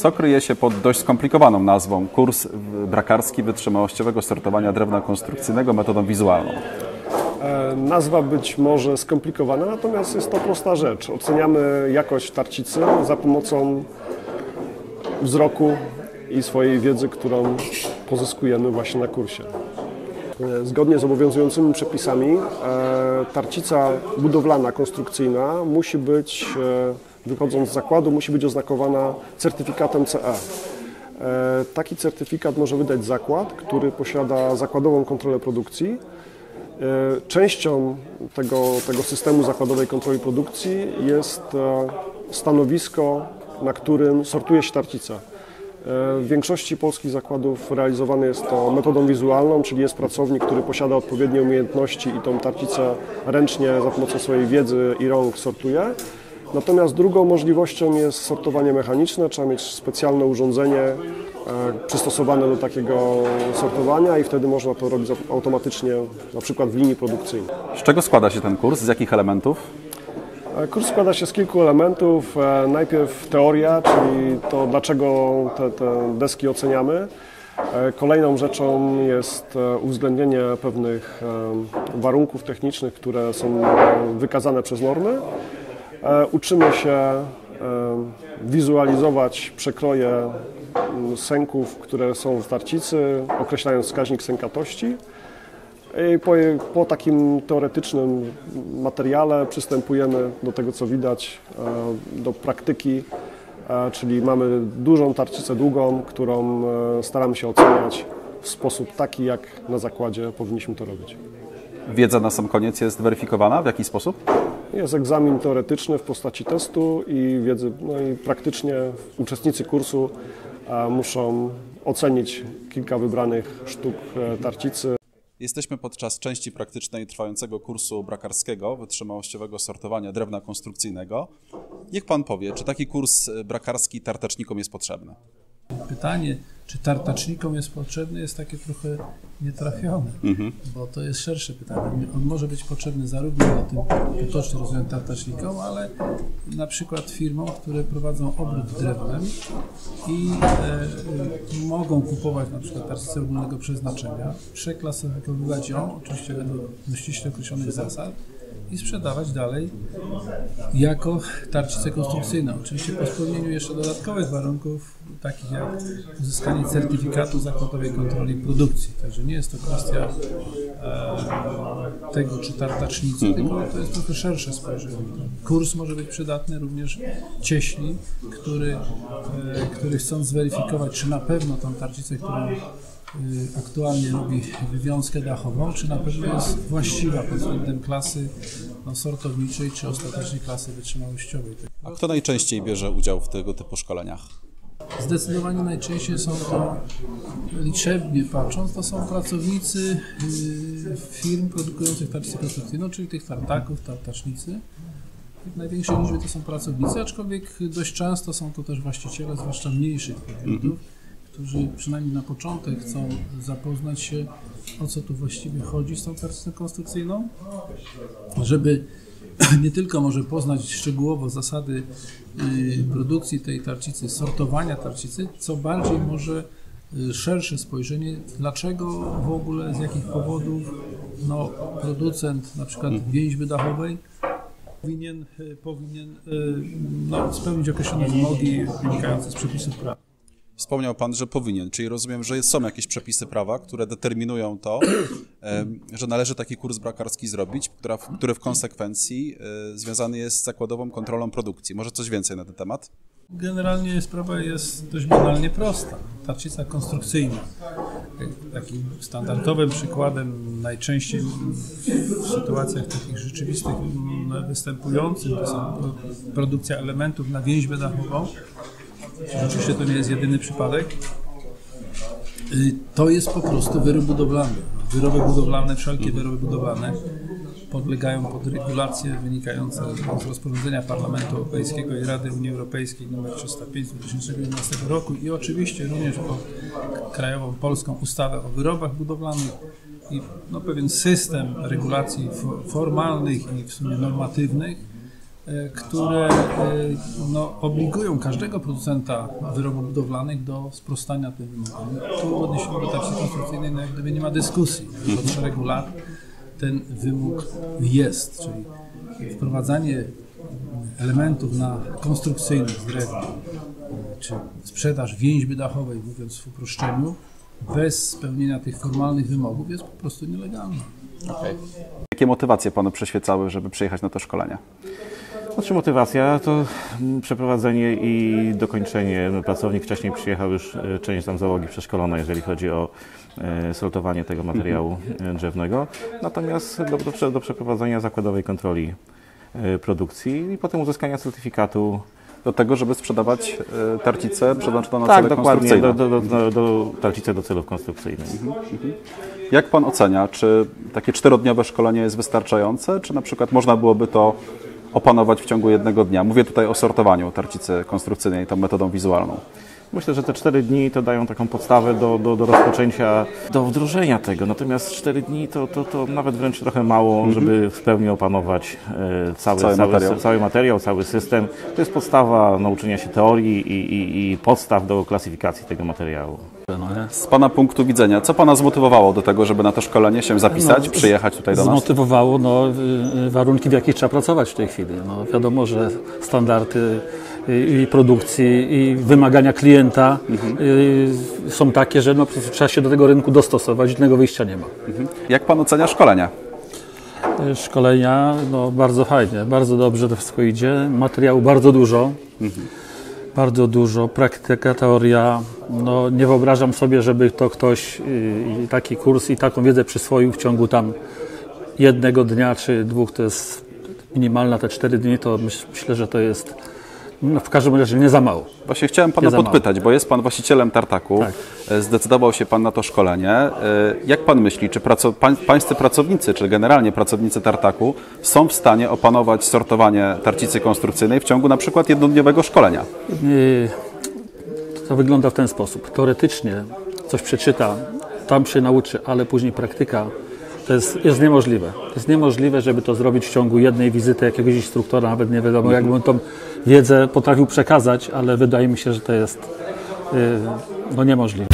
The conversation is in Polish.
Co kryje się pod dość skomplikowaną nazwą kurs brakarski wytrzymałościowego sortowania drewna konstrukcyjnego metodą wizualną? Nazwa być może skomplikowana, natomiast jest to prosta rzecz. Oceniamy jakość tarcicy za pomocą wzroku i swojej wiedzy, którą pozyskujemy właśnie na kursie. Zgodnie z obowiązującymi przepisami tarcica budowlana, konstrukcyjna musi być, wychodząc z zakładu, musi być oznakowana certyfikatem CE. Taki certyfikat może wydać zakład, który posiada zakładową kontrolę produkcji. Częścią tego systemu zakładowej kontroli produkcji jest stanowisko, na którym sortuje się tarcica. W większości polskich zakładów realizowane jest to metodą wizualną, czyli jest pracownik, który posiada odpowiednie umiejętności i tą tarcicę ręcznie za pomocą swojej wiedzy i rąk sortuje. Natomiast drugą możliwością jest sortowanie mechaniczne. Trzeba mieć specjalne urządzenie przystosowane do takiego sortowania i wtedy można to robić automatycznie, na przykład w linii produkcyjnej. Z czego składa się ten kurs? Z jakich elementów? Kurs składa się z kilku elementów. Najpierw teoria, czyli to, dlaczego te deski oceniamy. Kolejną rzeczą jest uwzględnienie pewnych warunków technicznych, które są wykazane przez normy. Uczymy się wizualizować przekroje sęków, które są w tarcicy, określając wskaźnik sękatości. I po takim teoretycznym materiale przystępujemy do tego, co widać, do praktyki, czyli mamy dużą tarczicę długą, którą staramy się oceniać w sposób taki, jak na zakładzie powinniśmy to robić. Wiedza na sam koniec jest weryfikowana? W jaki sposób? Jest egzamin teoretyczny w postaci testu i wiedzy, no i praktycznie uczestnicy kursu muszą ocenić kilka wybranych sztuk tarcicy. Jesteśmy podczas części praktycznej trwającego kursu brakarskiego wytrzymałościowego sortowania drewna konstrukcyjnego. Niech Pan powie, czy taki kurs brakarski tartacznikom jest potrzebny? Pytanie, czy tartacznikom jest potrzebny, jest takie trochę nietrafione, bo to jest szersze pytanie. On może być potrzebny zarówno tym potocznie rozumianym tartacznikom, ale na przykład firmom, które prowadzą obrót drewnem i mogą kupować na przykład tarczicę ogólnego przeznaczenia, przeklasyfikowywać ją, oczywiście według ściśle określonych zasad, i sprzedawać dalej jako tarczicę konstrukcyjną. Oczywiście po spełnieniu jeszcze dodatkowych warunków, takich jak uzyskanie certyfikatu zakładowej kontroli produkcji. Także nie jest to kwestia tego, czy tartacznicy, tylko to jest trochę szersze spojrzenie. Kurs może być przydatny również cieśli, który chcą zweryfikować, czy na pewno tą tarczicę, którą aktualnie robi wywiązkę dachową, czy na pewno jest właściwa pod względem klasy sortowniczej, czy ostatecznie klasy wytrzymałościowej. A kto najczęściej bierze udział w tego typu szkoleniach? Zdecydowanie najczęściej są to, liczebnie patrząc, to są pracownicy firm produkujących tarczicę konstrukcyjną, czyli tych tartaków, tartacznicy. W największej liczbie to są pracownicy, aczkolwiek dość często są to też właściciele, zwłaszcza mniejszych podmiotów, którzy przynajmniej na początek chcą zapoznać się, o co tu właściwie chodzi z tą tarczicą konstrukcyjną, żeby nie tylko może poznać szczegółowo zasady produkcji tej tarczycy, sortowania tarczycy, co bardziej może szersze spojrzenie, dlaczego w ogóle, z jakich powodów producent na przykład więźby dachowej powinien spełnić określone wymogi wynikające z przepisów prawa. Wspomniał Pan, że powinien, czyli rozumiem, że są jakieś przepisy prawa, które determinują to, że należy taki kurs brakarski zrobić, który w konsekwencji związany jest z zakładową kontrolą produkcji. Może coś więcej na ten temat? Generalnie sprawa jest dość banalnie prosta. Tarczyca konstrukcyjna. Takim standardowym przykładem najczęściej w sytuacjach takich rzeczywistych występujących to są produkcja elementów na więźbę dachową. Oczywiście to nie jest jedyny przypadek. To jest po prostu wyrób budowlany. Wyroby budowlane, wszelkie wyroby budowlane podlegają pod regulacje wynikające z rozporządzenia Parlamentu Europejskiego i Rady Unii Europejskiej nr 305 z 2011 roku i oczywiście również pod krajową polską ustawę o wyrobach budowlanych i pewien system regulacji formalnych i w sumie normatywnych, które obligują każdego producenta wyrobów budowlanych do sprostania tym wymogom. Tu w odniesieniu do tarczy konstrukcyjnej jak gdyby nie ma dyskusji. Od szeregu lat ten wymóg jest, czyli wprowadzanie elementów konstrukcyjnych z drewna, czy sprzedaż więźby dachowej, mówiąc w uproszczeniu, bez spełnienia tych formalnych wymogów jest po prostu nielegalna. Okay. Jakie motywacje Panu przyświecały, żeby przyjechać na to szkolenie? Znaczy motywacja to przeprowadzenie i dokończenie. Pracownik wcześniej przyjechał już część tam załogi przeszkolona, jeżeli chodzi o sortowanie tego materiału drzewnego. Natomiast do przeprowadzenia zakładowej kontroli produkcji i potem uzyskania certyfikatu. Do tego, żeby sprzedawać tarczicę przeznaczone na tak, cele dokładnie, konstrukcyjne. do tarczycy do celów konstrukcyjnych. Jak Pan ocenia, czy takie 4-dniowe szkolenie jest wystarczające, czy na przykład można byłoby to opanować w ciągu jednego dnia? Mówię tutaj o sortowaniu tarczycy konstrukcyjnej tą metodą wizualną. Myślę, że te 4 dni to dają taką podstawę do rozpoczęcia, do wdrożenia tego. Natomiast 4 dni to nawet wręcz trochę mało, żeby w pełni opanować cały materiał, cały system. To jest podstawa nauczenia się teorii i podstaw do klasyfikacji tego materiału. Z Pana punktu widzenia, co Pana zmotywowało do tego, żeby na to szkolenie się zapisać, przyjechać tutaj do nas? Zmotywowało warunki, w jakich trzeba pracować w tej chwili. Wiadomo, że standardy i produkcji, i wymagania klienta są takie, że trzeba się do tego rynku dostosować, innego wyjścia nie ma. Jak Pan ocenia szkolenia? Szkolenia, bardzo fajnie, bardzo dobrze to wszystko idzie. Materiału bardzo dużo. Bardzo dużo, praktyka, teoria. Nie wyobrażam sobie, żeby to ktoś taki kurs i taką wiedzę przyswoił w ciągu tam jednego dnia czy 2, to jest minimalna, te 4 dni, to myślę, że to jest w każdym razie nie za mało. Właśnie chciałem Pana podpytać, bo jest Pan właścicielem tartaku, tak. Zdecydował się Pan na to szkolenie. Jak Pan myśli, czy pańscy pracownicy, czy generalnie pracownicy tartaku są w stanie opanować sortowanie tarcicy konstrukcyjnej w ciągu na przykład jednodniowego szkolenia? To wygląda w ten sposób. Teoretycznie coś przeczyta, tam się nauczy, ale później praktyka to jest niemożliwe. To jest niemożliwe, żeby to zrobić w ciągu jednej wizyty jakiegoś instruktora, nawet nie wiadomo, jakbym tą wiedzę potrafił przekazać, ale wydaje mi się, że to jest niemożliwe.